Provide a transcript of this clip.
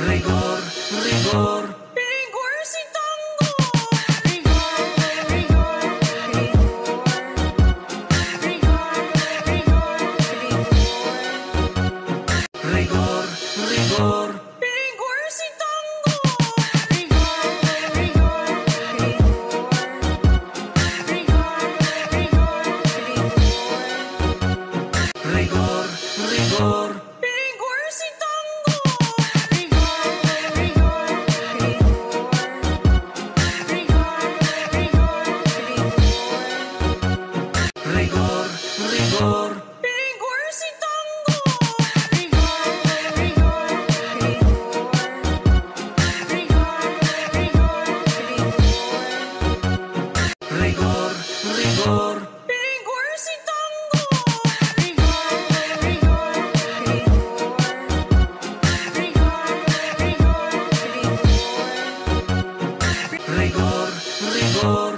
Rigor, rigor. Rigor si Tanggol. Rigor, rigor, rigor. Rigor, rigor, Rigor, rigor. Rigor si Tanggol. Rigor, rigor, Rigor, rigor. Rigor si Tanggol. Rigor, rigor, Rigor, rigor. Rigor si Tanggol. Rigor, rigor, Rigor, rigor. Rigor si Tanggol. Rigor, rigor, Rigor, rigor.